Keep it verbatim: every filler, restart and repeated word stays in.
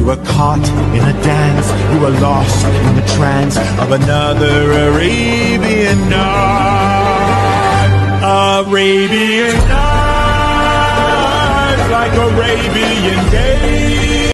You were caught in a dance, you were lost in the trance of another Arabian night. Arabian night, like Arabian days.